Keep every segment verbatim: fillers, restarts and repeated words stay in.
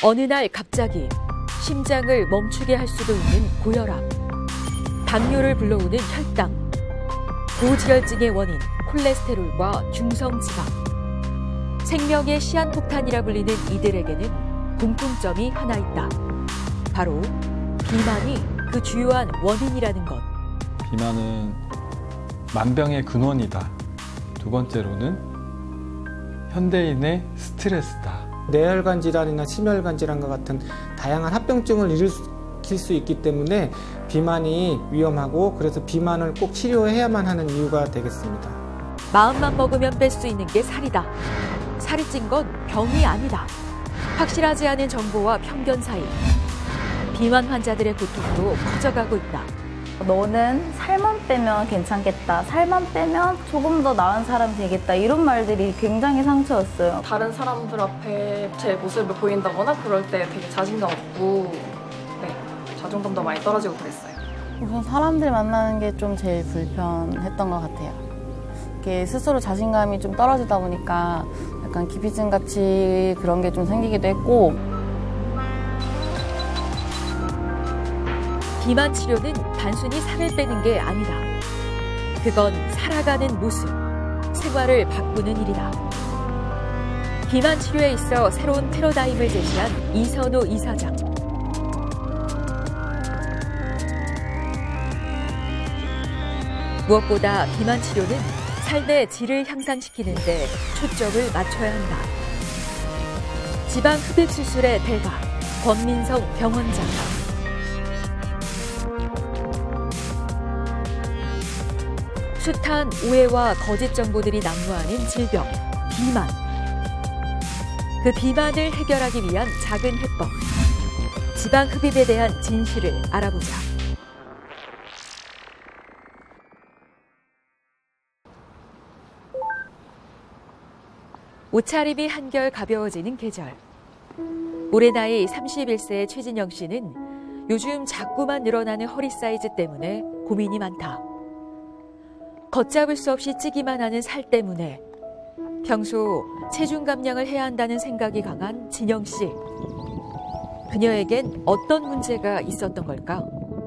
어느 날 갑자기 심장을 멈추게 할 수도 있는 고혈압, 당뇨를 불러오는 혈당, 고지혈증의 원인 콜레스테롤과 중성지방, 생명의 시한폭탄이라 불리는 이들에게는 공통점이 하나 있다. 바로 비만이 그 주요한 원인이라는 것. 비만은 만병의 근원이다. 두 번째로는 현대인의 스트레스다. 뇌혈관 질환이나 심혈관 질환과 같은 다양한 합병증을 일으킬 수 있기 때문에 비만이 위험하고, 그래서 비만을 꼭 치료해야만 하는 이유가 되겠습니다. 마음만 먹으면 뺄 수 있는 게 살이다. 살이 찐 건 병이 아니다. 확실하지 않은 정보와 편견 사이 비만 환자들의 고통도 커져가고 있다. 너는 살만 빼면 괜찮겠다. 살만 빼면 조금 더 나은 사람 되겠다. 이런 말들이 굉장히 상처였어요. 다른 사람들 앞에 제 모습을 보인다거나 그럴 때 되게 자신감 없고, 네, 자존감도 많이 떨어지고 그랬어요. 우선 사람들 만나는 게 좀 제일 불편했던 것 같아요. 이렇게 스스로 자신감이 좀 떨어지다 보니까 약간 기피증 같이 그런 게 좀 생기기도 했고. 비만 치료는 단순히 살을 빼는 게 아니다. 그건 살아가는 모습, 생활을 바꾸는 일이다. 비만 치료에 있어 새로운 패러다임을 제시한 이선호 이사장. 무엇보다 비만 치료는 삶의 질을 향상시키는 데 초점을 맞춰야 한다. 지방 흡입 수술의 대가, 권민성 병원장. 숱한 오해와 거짓 정보들이 난무하는 질병, 비만. 그 비만을 해결하기 위한 작은 해법. 지방 흡입에 대한 진실을 알아보자. 옷차림이 한결 가벼워지는 계절. 올해 나이 삼십일 세의 최진영 씨는 요즘 자꾸만 늘어나는 허리 사이즈 때문에 고민이 많다. 걷잡을 수 없이 찌기만 하는 살 때문에 평소 체중 감량을 해야 한다는 생각이 강한 진영 씨. 그녀에겐 어떤 문제가 있었던 걸까?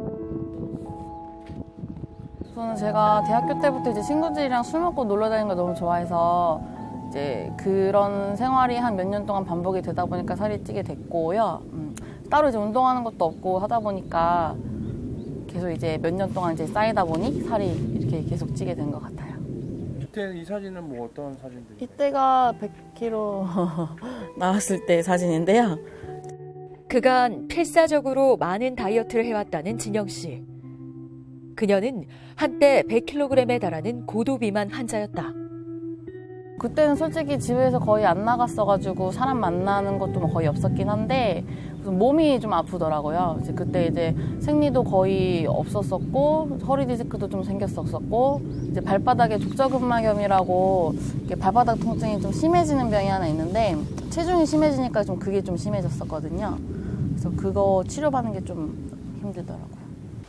저는 제가 대학교 때부터 이제 친구들이랑 술 먹고 놀러 다니는 걸 너무 좋아해서 이제 그런 생활이 한 몇 년 동안 반복이 되다 보니까 살이 찌게 됐고요. 음, 따로 이제 운동하는 것도 없고 하다 보니까 계속 이제 몇 년 동안 이제 쌓이다 보니 살이 이렇게 계속 찌게 된 것 같아요. 이때 이 사진은 뭐 어떤 사진들이에요? 이때가 백 킬로그램 나왔을 때 사진인데요. 그간 필사적으로 많은 다이어트를 해왔다는 진영 씨. 그녀는 한때 백 킬로그램에 달하는 고도비만 환자였다. 그때는 솔직히 집에서 거의 안 나갔어가지고 사람 만나는 것도 거의 없었긴 한데 몸이 좀 아프더라고요. 이제 그때 이제 생리도 거의 없었었고 허리 디스크도 좀 생겼었고 이제 발바닥에 족저근막염이라고 발바닥 통증이 좀 심해지는 병이 하나 있는데 체중이 심해지니까 좀 그게 좀 심해졌었거든요. 그래서 그거 치료받는 게 좀 힘들더라고요.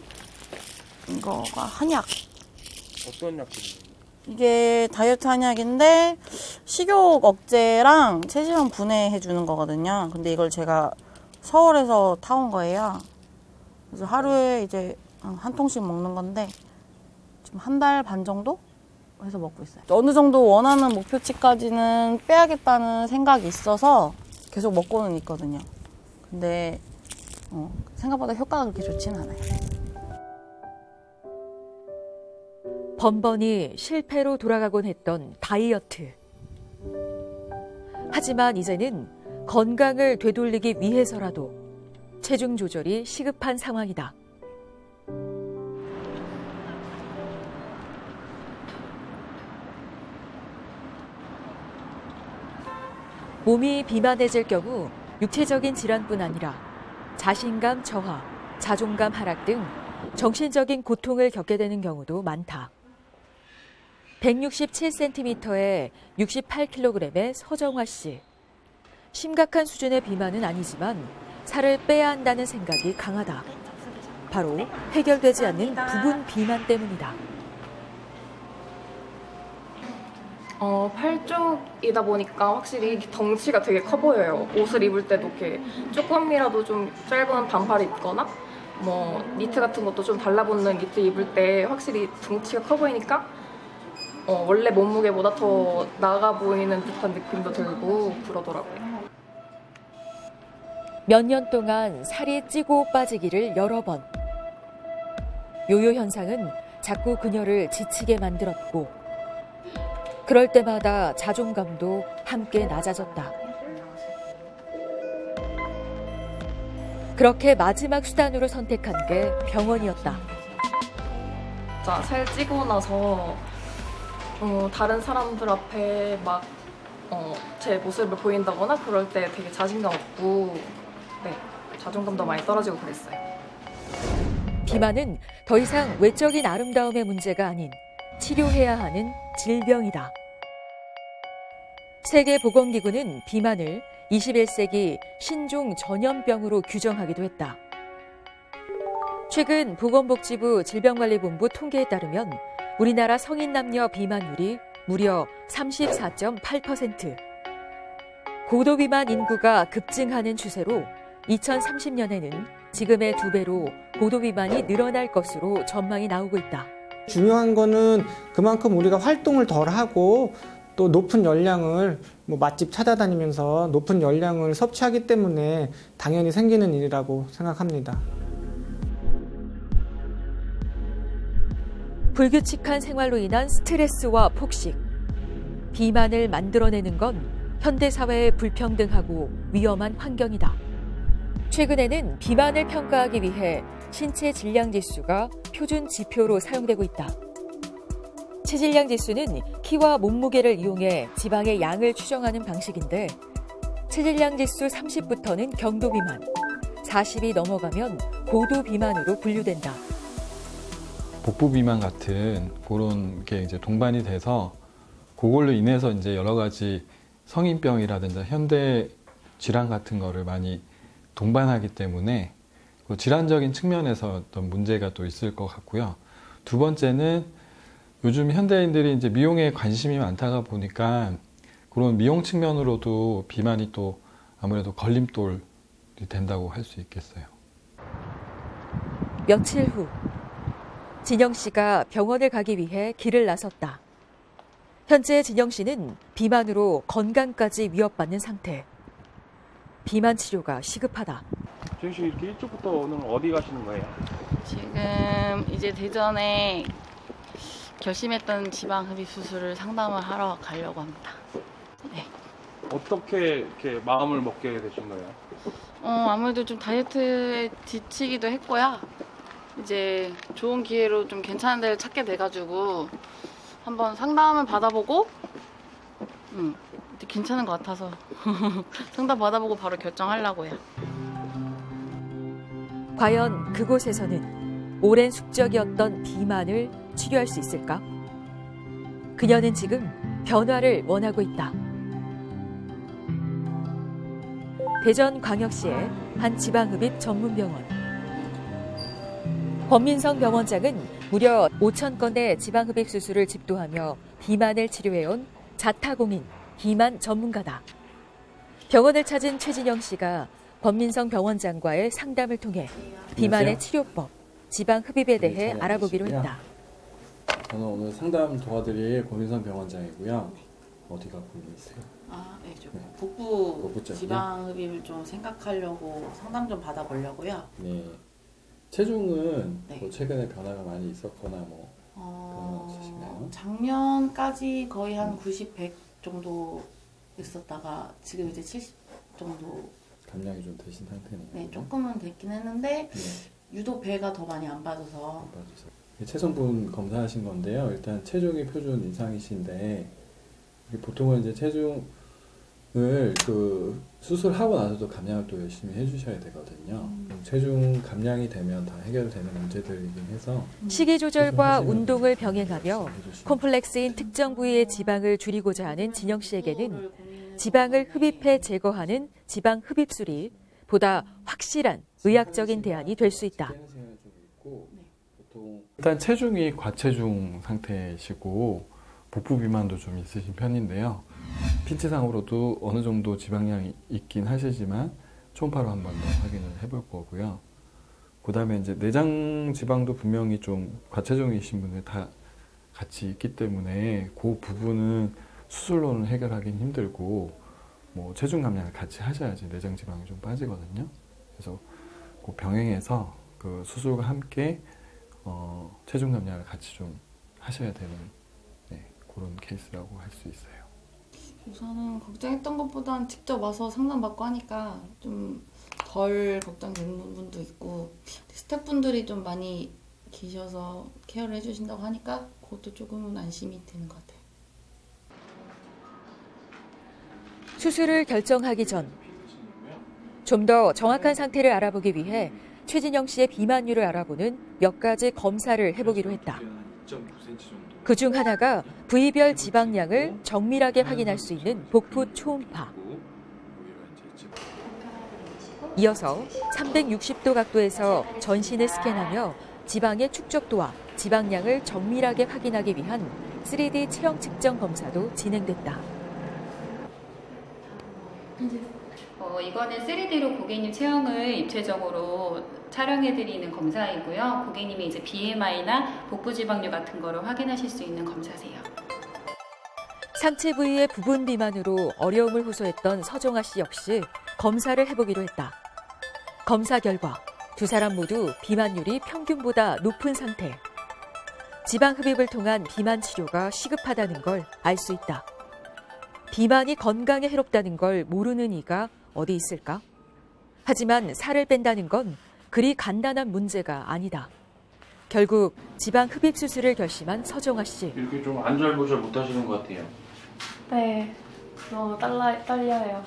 이거가 한약. 어떤 약들이에요? 이게 다이어트 한약인데 식욕 억제랑 체지방 분해해 주는 거거든요. 근데 이걸 제가 서울에서 타온 거예요. 그래서 하루에 이제 한 통씩 먹는 건데 지금 한 달 반 정도 해서 먹고 있어요. 어느 정도 원하는 목표치까지는 빼야겠다는 생각이 있어서 계속 먹고는 있거든요. 근데 어, 생각보다 효과가 그렇게 좋지는 않아요. 번번이 실패로 돌아가곤 했던 다이어트. 하지만 이제는 건강을 되돌리기 위해서라도 체중 조절이 시급한 상황이다. 몸이 비만해질 경우 육체적인 질환뿐 아니라 자신감 저하, 자존감 하락 등 정신적인 고통을 겪게 되는 경우도 많다. 백육십칠 센티미터에 육십팔 킬로그램의 서정화 씨. 심각한 수준의 비만은 아니지만 살을 빼야 한다는 생각이 강하다. 바로 해결되지 않는 부분 비만 때문이다. 어, 팔 쪽이다 보니까 확실히 덩치가 되게 커 보여요. 옷을 입을 때도 이렇게 조금이라도 좀 짧은 반팔을 입거나 뭐 니트 같은 것도 좀 달라붙는 니트 입을 때 확실히 덩치가 커 보이니까 어, 원래 몸무게보다 더 나가 보이는 듯한 느낌도 들고 그러더라고요. 몇 년 동안 살이 찌고 빠지기를 여러 번. 요요 현상은 자꾸 그녀를 지치게 만들었고 그럴 때마다 자존감도 함께 낮아졌다. 그렇게 마지막 수단으로 선택한 게 병원이었다. 진짜 살 찌고 나서 어, 다른 사람들 앞에 막 어, 제 모습을 보인다거나 그럴 때 되게 자신감 없고 네, 자존감도 많이 떨어지고 그랬어요. 비만은 더 이상 외적인 아름다움의 문제가 아닌 치료해야 하는 질병이다. 세계보건기구는 비만을 이십일 세기 신종 전염병으로 규정하기도 했다. 최근 보건복지부 질병관리본부 통계에 따르면 우리나라 성인 남녀 비만율이 무려 삼십사 점 팔 퍼센트. 고도비만 인구가 급증하는 추세로 이천삼십 년에는 지금의 두 배로 고도비만이 늘어날 것으로 전망이 나오고 있다. 중요한 거는 그만큼 우리가 활동을 덜 하고 또 높은 열량을 뭐 맛집 찾아다니면서 높은 열량을 섭취하기 때문에 당연히 생기는 일이라고 생각합니다. 불규칙한 생활로 인한 스트레스와 폭식, 비만을 만들어내는 건 현대사회의 불평등하고 위험한 환경이다. 최근에는 비만을 평가하기 위해 신체 질량 지수가 표준 지표로 사용되고 있다. 체질량 지수는 키와 몸무게를 이용해 지방의 양을 추정하는 방식인데 체질량 지수 삼십부터는 경도 비만, 사십이 넘어가면 고도 비만으로 분류된다. 복부 비만 같은 그런 게 이제 동반이 돼서 그걸로 인해서 이제 여러 가지 성인병이라든지 현대 질환 같은 거를 많이 동반하기 때문에 그 질환적인 측면에서 어떤 문제가 또 있을 것 같고요. 두 번째는 요즘 현대인들이 이제 미용에 관심이 많다가 보니까 그런 미용 측면으로도 비만이 또 아무래도 걸림돌이 된다고 할 수 있겠어요. 며칠 후 진영 씨가 병원을 가기 위해 길을 나섰다. 현재 진영 씨는 비만으로 건강까지 위협받는 상태. 비만 치료가 시급하다. 진영 씨 이렇게 일찍부터 오늘 어디 가시는 거예요? 지금 이제 대전에 결심했던 지방흡입 수술을 상담을 하러 가려고 합니다. 네. 어떻게 이렇게 마음을 먹게 되신 거예요? 어, 아무래도 좀 다이어트에 지치기도 했고요. 이제 좋은 기회로 좀 괜찮은 데를 찾게 돼가지고 한번 상담을 받아보고 음, 괜찮은 것 같아서 상담 받아보고 바로 결정하려고요. 과연 그곳에서는 오랜 숙적이었던 비만을 치료할 수 있을까? 그녀는 지금 변화를 원하고 있다. 대전광역시의 한 지방흡입 전문병원. 권민성 병원장은 무려 오천 건의 지방흡입 수술을 집도하며 비만을 치료해온 자타공인 비만 전문가다. 병원을 찾은 최진영 씨가 권민성 병원장과의 상담을 통해 비만의 안녕하세요. 치료법, 지방흡입에 대해 네, 알아보기로 안녕하시고요. 했다. 저는 오늘 상담 도와드릴 권민성 병원장이고요. 어디가 고민이세요? 아, 네, 좀 네. 복부 복부 쪽이요? 지방흡입을 좀 생각하려고 상담 좀 받아보려고요. 네. 체중은 네. 뭐 최근에 변화가 많이 있었거나 뭐 변화 어, 없으신가요? 작년까지 거의 한 구십, 백 정도 있었다가 지금 이제 칠십 정도. 감량이 좀 되신 상태네요. 네, 조금은 됐긴 했는데 네. 유독 배가 더 많이 안 빠져서. 안 빠지세요. 체성분 검사하신 건데요. 일단 체중이 표준 이상이신데 이게 보통은 이제 체중을 그 수술하고 나서도 감량을 또 열심히 해주셔야 되거든요. 음. 체중 감량이 되면 다 해결되는 문제들이긴 해서 식이 조절과 하시면 운동을 병행하며 해주시면 콤플렉스인 특정 부위의 지방을 줄이고자 하는 진영 씨에게는 운동을 고민해서 지방을 흡입해 제거하는 지방 흡입술이 보다 확실한 의학적인 대안이 될 수 있다. 깨는 시간이 좀 있고 보통 일단 체중이 과체중 상태시고 복부 비만도 좀 있으신 편인데요. 피치상으로도 어느 정도 지방량이 있긴 하시지만 초음파로 한 번 더 확인을 해볼 거고요. 그 다음에 이제 내장 지방도 분명히 좀 과체중이신 분들 다 같이 있기 때문에 그 부분은 수술로는 해결하기는 힘들고 뭐 체중 감량을 같이 하셔야지 내장 지방이 좀 빠지거든요. 그래서 그 병행해서 그 수술과 함께 어, 체중 감량을 같이 좀 하셔야 되는 네, 그런 케이스라고 할 수 있어요. 우선은 걱정했던 것보단 직접 와서 상담받고 하니까 좀 덜 걱정되는 부분도 있고 스태프분들이 좀 많이 계셔서 케어를 해주신다고 하니까 그것도 조금은 안심이 되는 것 같아요. 수술을 결정하기 전 좀 더 정확한 상태를 알아보기 위해 최진영 씨의 비만율을 알아보는 몇 가지 검사를 해보기로 했다. 그중 하나가 부위별 지방량을 정밀하게 확인할 수 있는 복부 초음파. 이어서 삼백육십 도 각도에서 전신을 스캔하며 지방의 축적도와 지방량을 정밀하게 확인하기 위한 쓰리디 체형 측정 검사도 진행됐다. 어, 이거는 쓰리디로 고객님 체형을 입체적으로 촬영해드리는 검사이고요. 고객님이 이제 비엠아이나 복부 지방률 같은 거를 확인하실 수 있는 검사세요. 상체 부위의 부분 비만으로 어려움을 호소했던 서정아 씨 역시 검사를 해보기로 했다. 검사 결과 두 사람 모두 비만율이 평균보다 높은 상태. 지방 흡입을 통한 비만 치료가 시급하다는 걸 알 수 있다. 비만이 건강에 해롭다는 걸 모르는 이가 어디 있을까? 하지만 살을 뺀다는 건 그리 간단한 문제가 아니다. 결국 지방 흡입 수술을 결심한 서정아 씨. 이렇게 좀 안절부절 못하시는 것 같아요. 네, 너무 떨라, 떨려요.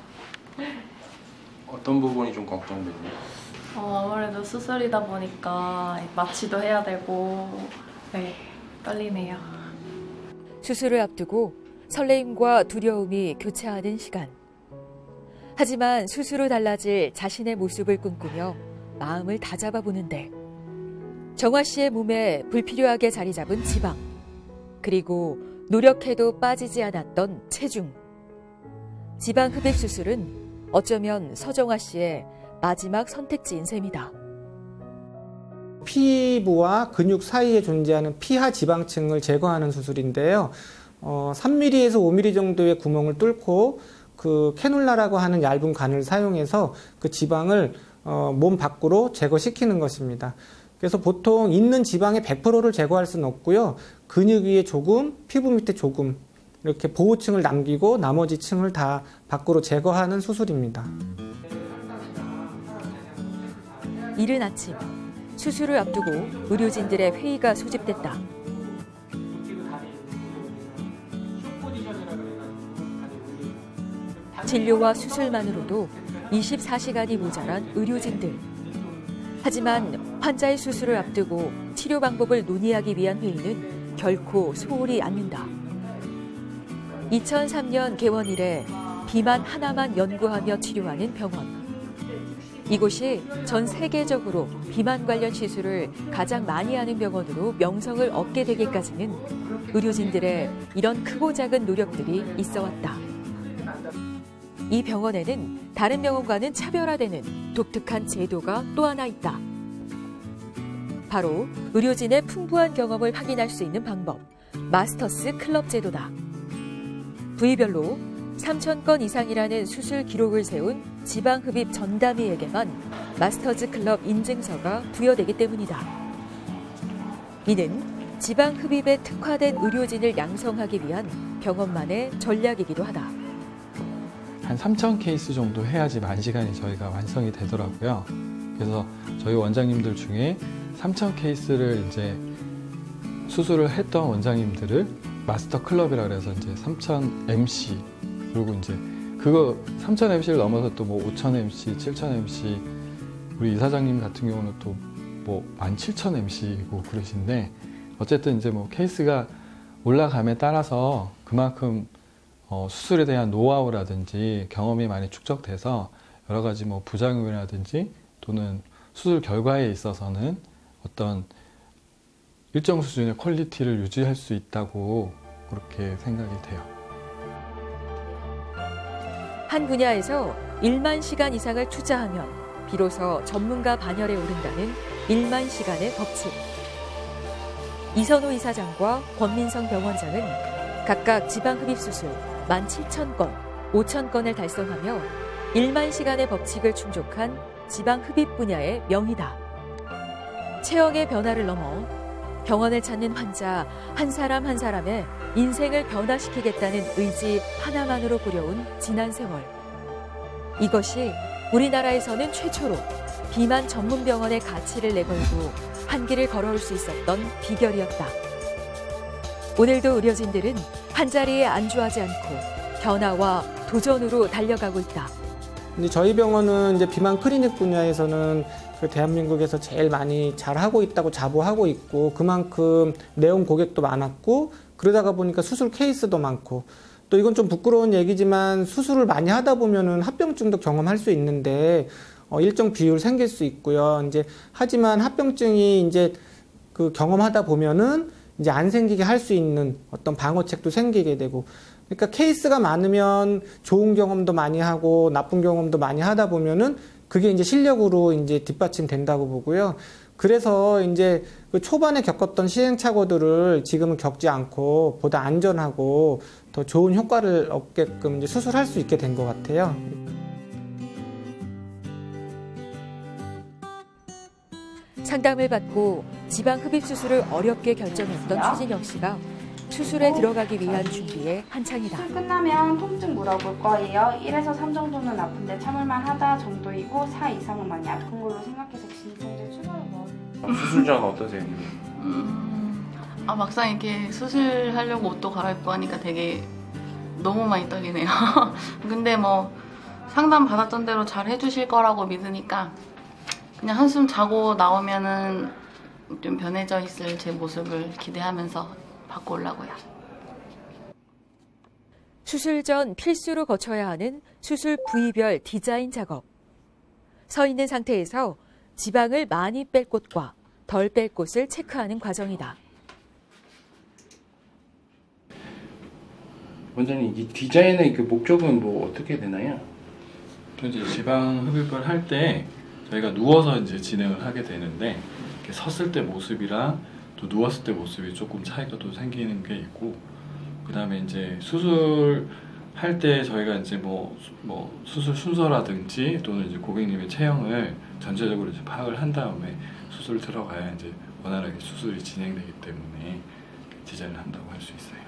어떤 부분이 좀 걱정되세요? 어, 아무래도 수술이다 보니까 마취도 해야 되고 네, 떨리네요. 수술을 앞두고 설레임과 두려움이 교차하는 시간. 하지만 수술 후 달라질 자신의 모습을 꿈꾸며 마음을 다잡아 보는데 정아 씨의 몸에 불필요하게 자리 잡은 지방, 그리고 노력해도 빠지지 않았던 체중. 지방 흡입 수술은 어쩌면 서정아 씨의 마지막 선택지인 셈이다. 피부와 근육 사이에 존재하는 피하 지방층을 제거하는 수술인데요. 어, 삼 밀리미터에서 오 밀리미터 정도의 구멍을 뚫고 그 캐놀라라고 하는 얇은 관을 사용해서 그 지방을 어, 몸 밖으로 제거시키는 것입니다. 그래서 보통 있는 지방의 백 퍼센트를 제거할 수는 없고요. 근육 위에 조금, 피부 밑에 조금 이렇게 보호층을 남기고 나머지 층을 다 밖으로 제거하는 수술입니다. 이른 아침, 수술을 앞두고 의료진들의 회의가 소집됐다. 진료와 수술만으로도 이십사 시간이 모자란 의료진들. 하지만 환자의 수술을 앞두고 치료 방법을 논의하기 위한 회의는 결코 소홀히 않는다. 이천삼 년 개원 이래 비만 하나만 연구하며 치료하는 병원. 이곳이 전 세계적으로 비만 관련 시술을 가장 많이 하는 병원으로 명성을 얻게 되기까지는 의료진들의 이런 크고 작은 노력들이 있어 왔다. 이 병원에는 다른 병원과는 차별화되는 독특한 제도가 또 하나 있다. 바로 의료진의 풍부한 경험을 확인할 수 있는 방법, 마스터스 클럽 제도다. 부위별로 삼천 건 이상이라는 수술 기록을 세운 지방 흡입 전담의에게만 마스터즈 클럽 인증서가 부여되기 때문이다. 이는 지방 흡입에 특화된 의료진을 양성하기 위한 병원만의 전략이기도 하다. 한 삼천 케이스 정도 해야지 만 시간이 저희가 완성이 되더라고요. 그래서 저희 원장님들 중에 삼천 케이스를 이제 수술을 했던 원장님들을 마스터 클럽이라 그래서 이제 삼천 엠씨 그리고 이제 그거 삼천 엠씨를 넘어서 또 뭐 오천 엠씨, 칠천 엠씨 우리 이사장님 같은 경우는 또 뭐 만 칠천 엠씨고 그러신데 어쨌든 이제 뭐 케이스가 올라감에 따라서 그만큼 어, 수술에 대한 노하우라든지 경험이 많이 축적돼서 여러 가지 뭐 부작용이라든지 또는 수술 결과에 있어서는 어떤 일정 수준의 퀄리티를 유지할 수 있다고 그렇게 생각이 돼요. 한 분야에서 일만 시간 이상을 투자하면 비로소 전문가 반열에 오른다는 일만 시간의 법칙. 이선호 이사장과 권민성 병원장은 각각 지방흡입수술 만 칠천 건, 오천 건을 달성하며 일만 시간의 법칙을 충족한 지방흡입 분야의 명의다. 체형의 변화를 넘어 병원을 찾는 환자 한 사람 한 사람의 인생을 변화시키겠다는 의지 하나만으로 꾸려온 지난 세월. 이것이 우리나라에서는 최초로 비만 전문 병원의 가치를 내걸고 한 길을 걸어올 수 있었던 비결이었다. 오늘도 의료진들은 한자리에 안주하지 않고 변화와 도전으로 달려가고 있다. 이제 저희 병원은 이제 비만 클리닉 분야에서는 그 대한민국에서 제일 많이 잘하고 있다고 자부하고 있고, 그만큼 내온 고객도 많았고, 그러다가 보니까 수술 케이스도 많고, 또 이건 좀 부끄러운 얘기지만 수술을 많이 하다 보면은 합병증도 경험할 수 있는데 어, 일정 비율 생길 수 있고요. 이제 하지만 합병증이 이제 그 경험하다 보면은 이제 안 생기게 할 수 있는 어떤 방어책도 생기게 되고, 그러니까 케이스가 많으면 좋은 경험도 많이 하고 나쁜 경험도 많이 하다 보면은 그게 이제 실력으로 이제 뒷받침된다고 보고요. 그래서 이제 그 초반에 겪었던 시행착오들을 지금은 겪지 않고 보다 안전하고 더 좋은 효과를 얻게끔 이제 수술할 수 있게 된 것 같아요. 상담을 받고 지방흡입 수술을 어렵게 결정했던 최진영 씨가 수술에 들어가기 위한 준비에 한창이다. 수술 끝나면 통증 물어볼 거예요. 일에서 삼 정도는 아픈데 참을만 하다 정도이고 사 이상은 많이 아픈 걸로 생각해서 진통제 추가로 넣어요. 수술 전 어떠세요? 음, 아 막상 이렇게 수술하려고 옷도 갈아입고 하니까 되게 너무 많이 떨리네요. 근데 뭐 상담 받았던 대로 잘 해주실 거라고 믿으니까 그냥 한숨 자고 나오면은 좀 변해져 있을 제 모습을 기대하면서 받고 오려고요. 수술 전 필수로 거쳐야 하는 수술 부위별 디자인 작업. 서 있는 상태에서 지방을 많이 뺄 곳과 덜 뺄 곳을 체크하는 과정이다. 원장님, 이 디자인의 그 목적은 뭐 어떻게 되나요? 또 이제 지방 흡입을 할 때 저희가 누워서 이제 진행을 하게 되는데, 이렇게 섰을 때 모습이랑 또 누웠을 때 모습이 조금 차이가 또 생기는 게 있고, 그 다음에 이제 수술 할 때 저희가 이제 뭐, 뭐 수술 순서라든지 또는 이제 고객님의 체형을 전체적으로 이제 파악을 한 다음에 수술 들어가야 이제 원활하게 수술이 진행되기 때문에 디자인을 한다고 할 수 있어요.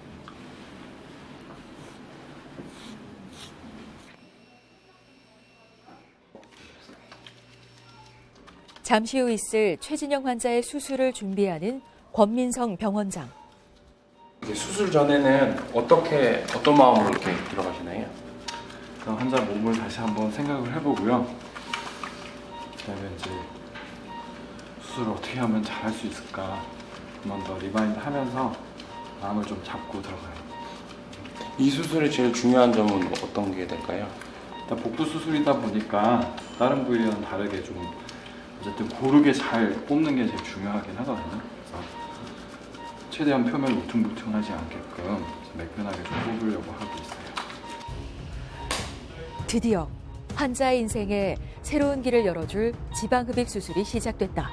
잠시 후 있을 최진영 환자의 수술을 준비하는 권민성 병원장. 수술 전에는 어떻게 어떤 마음으로 이렇게 들어가시나요? 그럼 환자 몸을 다시 한번 생각을 해보고요. 그다음에 이제 수술을 어떻게 하면 잘할 수 있을까 한 번 더 리마인드 하면서 마음을 좀 잡고 들어가요. 이 수술의 제일 중요한 점은 어떤 게 될까요? 일단 복부 수술이다 보니까 다른 부위와는 다르게 좀 어쨌든 고르게 잘 뽑는 게 제일 중요하긴 하거든요. 그래서 최대한 표면을 울퉁불퉁하지 않게끔 매끈하게 좀 뽑으려고 하고 있어요. 드디어 환자의 인생에 새로운 길을 열어줄 지방흡입 수술이 시작됐다.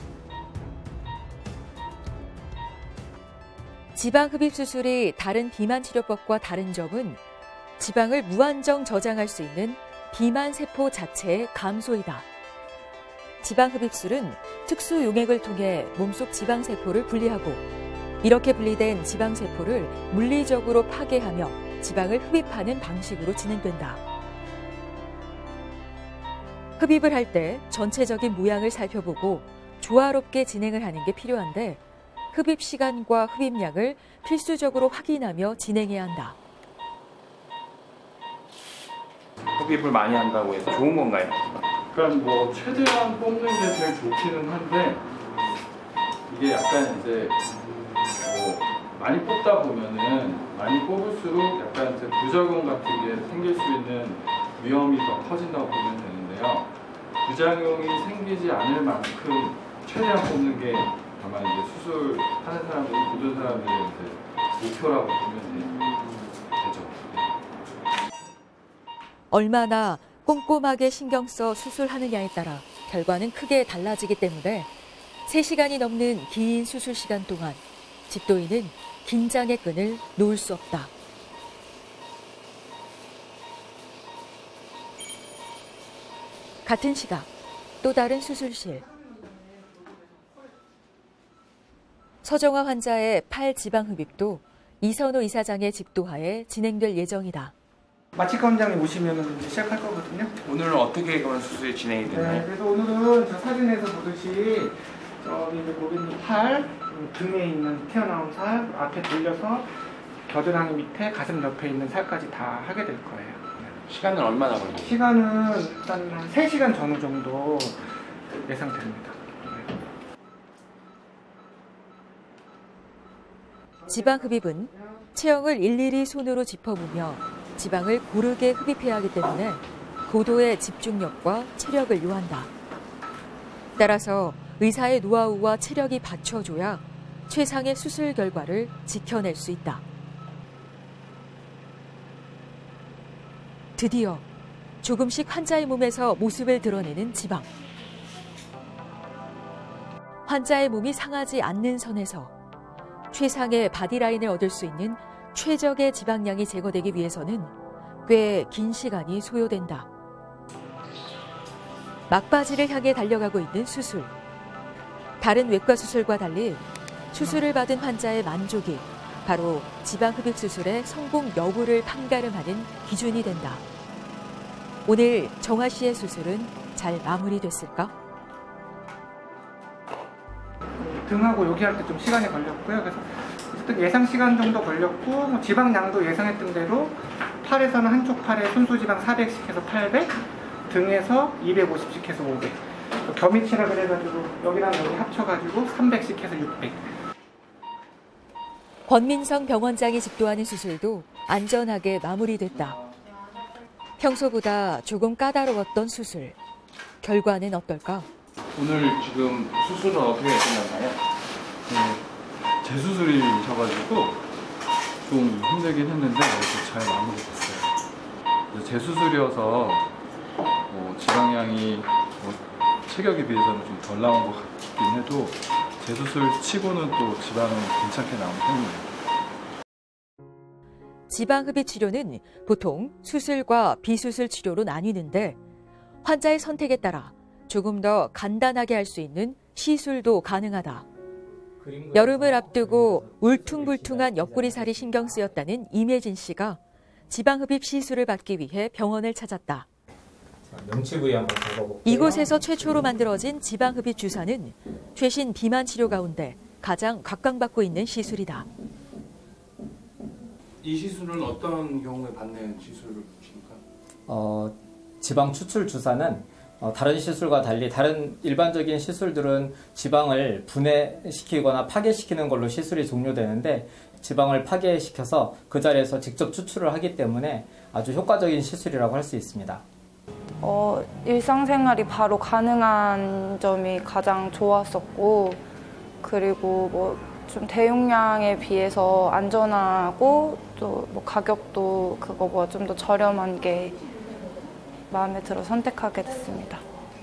지방흡입 수술이 다른 비만 치료법과 다른 점은 지방을 무한정 저장할 수 있는 비만 세포 자체의 감소이다. 지방흡입술은 특수 용액을 통해 몸속 지방세포를 분리하고, 이렇게 분리된 지방세포를 물리적으로 파괴하며 지방을 흡입하는 방식으로 진행된다. 흡입을 할 때 전체적인 모양을 살펴보고 조화롭게 진행을 하는 게 필요한데, 흡입 시간과 흡입량을 필수적으로 확인하며 진행해야 한다. 흡입을 많이 한다고 해서 좋은 건가요? 그러니까 뭐 최대한 뽑는 게 제일 좋기는 한데, 이게 약간 이제 뭐 많이 뽑다 보면은 많이 뽑을수록 약간 이제 부작용 같은 게 생길 수 있는 위험이 더 커진다고 보면 되는데요. 부작용이 생기지 않을 만큼 최대한 뽑는 게 다만 이제 수술하는 사람들, 모든 사람들의 이제 목표라고 보면 되죠. 얼마나 꼼꼼하게 신경 써 수술하느냐에 따라 결과는 크게 달라지기 때문에 세 시간이 넘는 긴 수술 시간 동안 집도인은 긴장의 끈을 놓을 수 없다. 같은 시각 또 다른 수술실. 서정화 환자의 팔 지방 흡입도 이선호 이사장의 집도하에 진행될 예정이다. 마취과 원장님 오시면 이제 시작할 거거든요. 오늘은 어떻게 그런 수술이 진행이 되나요? 네, 그래서 오늘은 저 사진에서 보듯이 저기 이제 고객님 팔, 등에 있는 튀어나온 살, 앞에 돌려서 겨드랑이 밑에 가슴 옆에 있는 살까지 다 하게 될 거예요. 시간은 얼마나 걸려요? 시간은 일단 한 세 시간 전후 정도 예상됩니다. 지방 흡입은 체형을 일일이 손으로 짚어보며 지방을 고르게 흡입해야 하기 때문에 고도의 집중력과 체력을 요한다. 따라서 의사의 노하우와 체력이 받쳐줘야 최상의 수술 결과를 지켜낼 수 있다. 드디어 조금씩 환자의 몸에서 모습을 드러내는 지방. 환자의 몸이 상하지 않는 선에서 최상의 바디라인을 얻을 수 있는 최적의 지방량이 제거되기 위해서는 꽤 긴 시간이 소요된다. 막바지를 향해 달려가고 있는 수술. 다른 외과 수술과 달리 수술을 받은 환자의 만족이 바로 지방 흡입 수술의 성공 여부를 판가름하는 기준이 된다. 오늘 정화 씨의 수술은 잘 마무리됐을까? 등하고 여기 할 때 좀 시간이 걸렸고요. 그래서 어쨌든 예상 시간 정도 걸렸고 뭐 지방량도 예상했던 대로 팔에서는 한쪽 팔에 순수지방 사백씩 해서 팔백, 등에서 이백오십씩 해서 오백. 겸이치라 그래가지고 여기랑 여기 합쳐가지고 삼백씩 해서 육백. 권민성 병원장이 집도하는 수술도 안전하게 마무리됐다. 평소보다 조금 까다로웠던 수술. 결과는 어떨까? 오늘 지금 수술은 어떻게 끝났나요? 네, 재수술이셔가지고 좀 힘들긴 했는데 이렇게 잘 마무리됐어요. 재수술이어서 뭐 지방량이 뭐 체격에 비해서는 좀 덜 나온 것 같긴 해도 재수술 치고는 또 지방은 괜찮게 나온 편이에요. 지방 흡입 치료는 보통 수술과 비수술 치료로 나뉘는데 환자의 선택에 따라 조금 더 간단하게 할 수 있는 시술도 가능하다. 여름을 앞두고 울퉁불퉁한 옆구리살이 신경 쓰였다는 임혜진 씨가 지방 흡입 시술을 받기 위해 병원을 찾았다. 명치 부위 한번 잡아볼게요. 이곳에서 최초로 만들어진 지방 흡입 주사는 최신 비만 치료 가운데 가장 각광받고 있는 시술이다. 이 시술은 어떤 경우에 받는 시술입니까? 어, 지방 추출 주사는 어, 다른 시술과 달리 다른 일반적인 시술들은 지방을 분해시키거나 파괴시키는 걸로 시술이 종료되는데 지방을 파괴시켜서 그 자리에서 직접 추출을 하기 때문에 아주 효과적인 시술이라고 할 수 있습니다. 어, 일상생활이 바로 가능한 점이 가장 좋았었고, 그리고 뭐 좀 대용량에 비해서 안전하고 또 뭐 가격도 그거보다 좀 더 저렴한 게 마음에 들어 선택하게 됐습니다.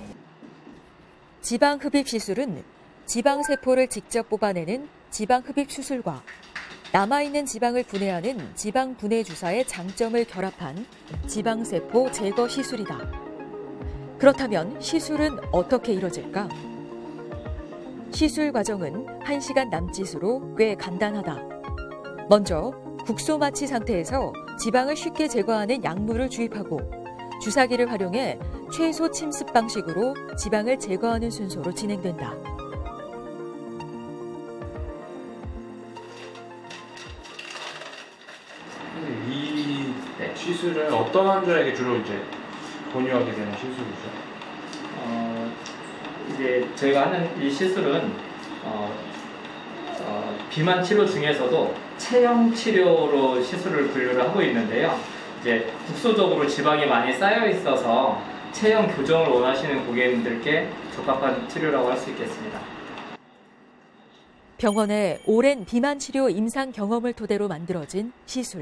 지방 흡입 시술은 지방 세포를 직접 뽑아내는 지방 흡입 수술과 남아있는 지방을 분해하는 지방 분해 주사의 장점을 결합한 지방 세포 제거 시술이다. 그렇다면 시술은 어떻게 이뤄질까? 시술 과정은 한 시간 남짓으로 꽤 간단하다. 먼저 국소 마취 상태에서 지방을 쉽게 제거하는 약물을 주입하고 주사기를 활용해 최소 침습 방식으로 지방을 제거하는 순서로 진행된다. 이 시술은 어떤 환자에게 주로 이제 권유하게 되는 시술이죠? 어, 이제 저희가 하는 이 시술은 어, 어, 비만 치료 중에서도 체형 치료로 시술을 분류를 하고 있는데요. 이제 국소적으로 지방이 많이 쌓여 있어서 체형 교정을 원하시는 고객님들께 적합한 치료라고 할 수 있겠습니다. 병원의 오랜 비만 치료 임상 경험을 토대로 만들어진 시술.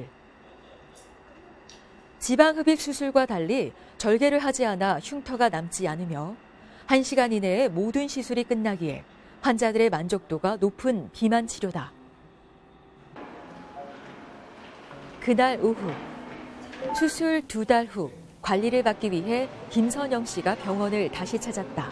지방흡입 수술과 달리 절개를 하지 않아 흉터가 남지 않으며 한 시간 이내에 모든 시술이 끝나기에 환자들의 만족도가 높은 비만 치료다. 그날 오후, 수술 두 달 후 관리를 받기 위해 김선영 씨가 병원을 다시 찾았다.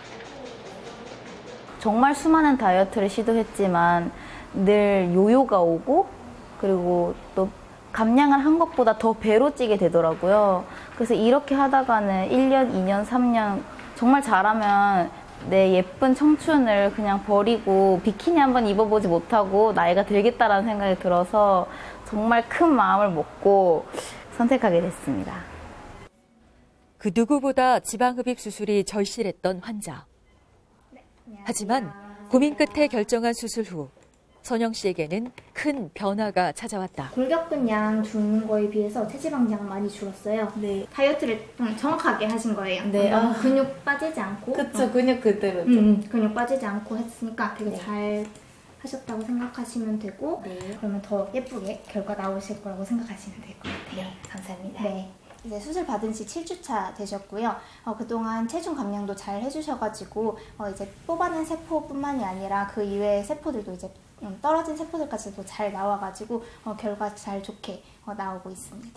정말 수많은 다이어트를 시도했지만 늘 요요가 오고 그리고 또 감량을 한 것보다 더 배로 찌게 되더라고요. 그래서 이렇게 하다가는 일 년, 이 년, 삼 년 정말 잘하면 내 예쁜 청춘을 그냥 버리고 비키니 한번 입어보지 못하고 나이가 들겠다라는 생각이 들어서 정말 큰 마음을 먹고 선택하게 됐습니다. 그 누구보다 지방흡입 수술이 절실했던 환자. 하지만 고민 끝에 결정한 수술 후 선영 씨에게는 큰 변화가 찾아왔다. 골격근량 주는 거에 비해서 체지방량 많이 줄었어요. 네. 다이어트를 좀 정확하게 하신 거예요. 네. 어, 아. 근육 빠지지 않고. 그쵸, 근육 그대로죠. 음, 근육 빠지지 않고 했으니까 되게 네. 잘 하셨다고 생각하시면 되고 네. 그러면 더 예쁘게 결과 나오실 거라고 생각하시면 될 것 같아요. 네, 감사합니다. 네. 이제 수술 받은 지 칠 주차 되셨고요. 어, 그동안 체중 감량도 잘 해주셔가지고 어, 이제 뽑아낸 세포뿐만이 아니라 그 이외의 세포들도 이제 음, 떨어진 세포들까지도 잘 나와가지고 어, 결과 잘 좋게 어, 나오고 있습니다.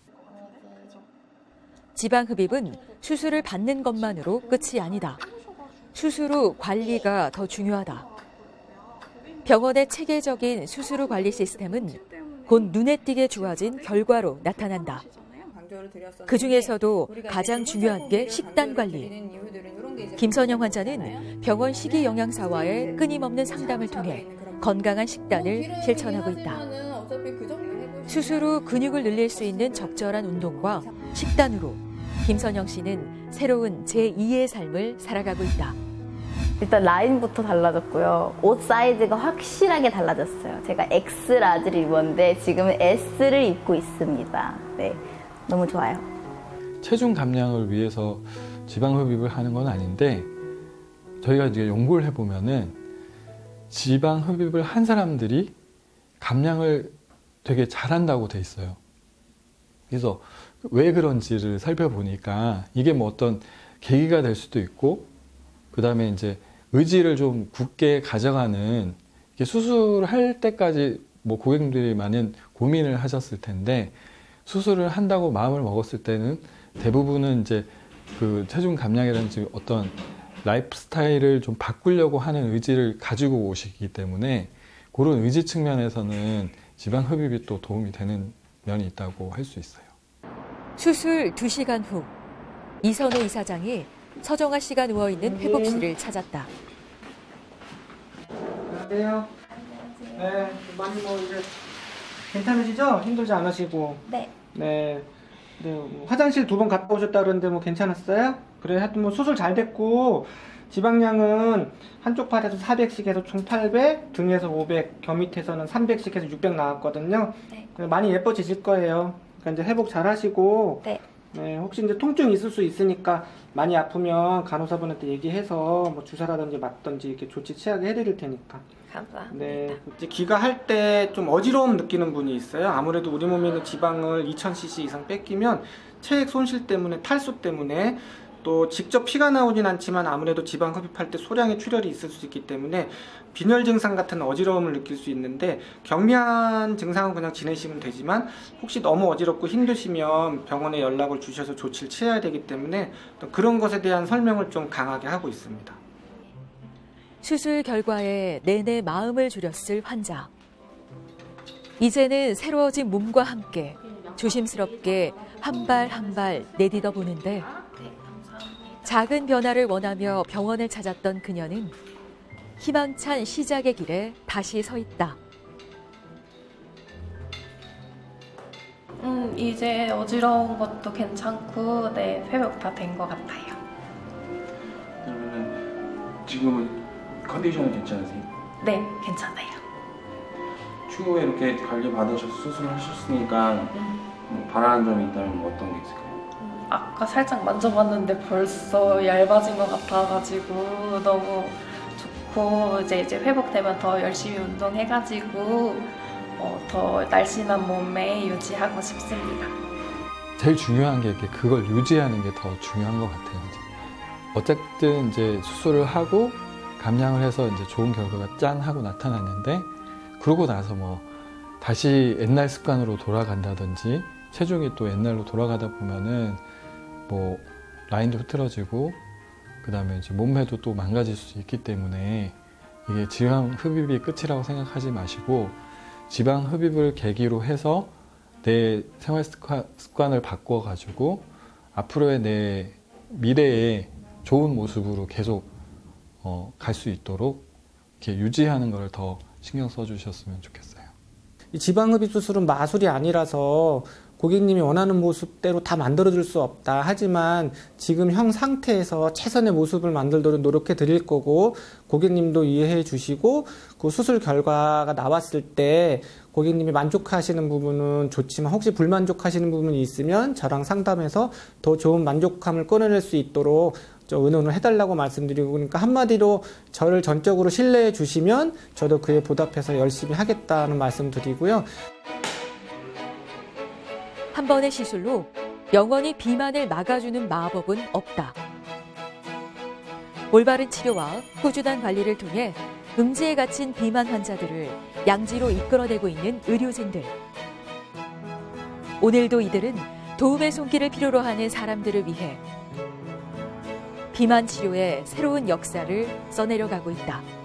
지방흡입은 수술을 받는 것만으로 끝이 아니다. 수술 후 관리가 더 중요하다. 병원의 체계적인 수술 후 관리 시스템은 곧 눈에 띄게 좋아진 결과로 나타난다. 그 중에서도 가장 중요한 게 식단 관리. 김선영 환자는 병원 식이영양사와의 끊임없는 상담을 통해 건강한 식단을 실천하고 있다. 수술 후 근육을 늘릴 수 있는 적절한 운동과 식단으로 김선영 씨는 새로운 제이의 삶을 살아가고 있다. 일단 라인부터 달라졌고요. 옷 사이즈가 확실하게 달라졌어요. 제가 엑스 라지를 입었는데 지금은 에스를 입고 있습니다. 네, 너무 좋아요. 체중 감량을 위해서 지방 흡입을 하는 건 아닌데 저희가 이제 연구를 해보면은 지방 흡입을 한 사람들이 감량을 되게 잘한다고 돼 있어요. 그래서 왜 그런지를 살펴보니까 이게 뭐 어떤 계기가 될 수도 있고 그 다음에 이제 의지를 좀 굳게 가져가는 수술할 때까지 뭐 고객님들이 많은 고민을 하셨을 텐데 수술을 한다고 마음을 먹었을 때는 대부분은 이제 그 체중 감량이라든지 어떤 라이프 스타일을 좀 바꾸려고 하는 의지를 가지고 오시기 때문에 그런 의지 측면에서는 지방 흡입이 또 도움이 되는 면이 있다고 할 수 있어요. 수술 두 시간 후 이선호 이사장이 서정아 씨가 누워있는 회복실을 찾았다. 안녕하세요. 네, 많이 뭐 이제 괜찮으시죠? 힘들지 않으시고. 네. 네. 네, 뭐 화장실 두 번 갔다 오셨다 그러는데 뭐 괜찮았어요? 그래, 하여튼 뭐 수술 잘 됐고 지방량은 한쪽 팔에서 사백씩 해서 총 팔백, 등에서 오백, 겨 밑에서는 삼백씩 해서 육백 나왔거든요. 네. 많이 예뻐지실 거예요. 그러니까 이제 회복 잘 하시고. 네. 네, 혹시 이제 통증이 있을 수 있으니까 많이 아프면 간호사분한테 얘기해서 뭐 주사라든지 맞든지 이렇게 조치 취하게 해드릴 테니까. 감사합니다. 네, 이제 귀가할 때 좀 어지러움 느끼는 분이 있어요. 아무래도 우리 몸에 있는 지방을 이천 씨씨 이상 뺏기면 체액 손실 때문에 탈수 때문에 또 직접 피가 나오진 않지만 아무래도 지방 흡입할 때 소량의 출혈이 있을 수 있기 때문에 빈혈 증상 같은 어지러움을 느낄 수 있는데 경미한 증상은 그냥 지내시면 되지만 혹시 너무 어지럽고 힘드시면 병원에 연락을 주셔서 조치를 취해야 되기 때문에 또 그런 것에 대한 설명을 좀 강하게 하고 있습니다. 수술 결과에 내내 마음을 졸였을 환자. 이제는 새로워진 몸과 함께 조심스럽게 한 발 한 발 내딛어 보는데 작은 변화를 원하며 병원을 찾았던 그녀는 희망찬 시작의 길에 다시 서 있다. 음, 이제 어지러운 것도 괜찮고 네, 회복 다 된 것 같아요. 그러면 지금은 컨디션은 괜찮으세요? 네, 괜찮아요. 추후에 이렇게 관리 받으셔서 수술을 하셨으니까 음. 뭐 바라는 점이 있다면 뭐 어떤 게 있을까요? 아까 살짝 만져봤는데 벌써 얇아진 것 같아가지고 너무 좋고 좋고 이제 이제 회복되면 더 열심히 운동해가지고 어, 더 날씬한 몸매 유지하고 싶습니다. 제일 중요한 게 그걸 유지하는 게 더 중요한 것 같아요. 어쨌든 이제 수술을 하고 감량을 해서 이제 좋은 결과가 짠 하고 나타났는데 그러고 나서 뭐 다시 옛날 습관으로 돌아간다든지 체중이 또 옛날로 돌아가다 보면은 뭐 라인도 흐트러지고 그 다음에 이제 몸매도 또 망가질 수 있기 때문에 이게 지방 흡입이 끝이라고 생각하지 마시고 지방 흡입을 계기로 해서 내 생활 습관을 바꿔 가지고 앞으로의 내 미래에 좋은 모습으로 계속 어, 갈 수 있도록 이렇게 유지하는 걸 더 신경 써 주셨으면 좋겠어요. 이 지방흡입 수술은 마술이 아니라서 고객님이 원하는 모습대로 다 만들어줄 수 없다. 하지만 지금 형 상태에서 최선의 모습을 만들도록 노력해 드릴 거고 고객님도 이해해 주시고 그 수술 결과가 나왔을 때 고객님이 만족하시는 부분은 좋지만 혹시 불만족하시는 부분이 있으면 저랑 상담해서 더 좋은 만족감을 꺼내낼 수 있도록 의논을 해달라고 말씀드리고, 그러니까 한마디로 저를 전적으로 신뢰해 주시면 저도 그에 보답해서 열심히 하겠다는 말씀 드리고요. 한 번의 시술로 영원히 비만을 막아주는 마법은 없다. 올바른 치료와 꾸준한 관리를 통해 음지에 갇힌 비만 환자들을 양지로 이끌어내고 있는 의료진들. 오늘도 이들은 도움의 손길을 필요로 하는 사람들을 위해 비만 치료의 새로운 역사를 써내려가고 있다.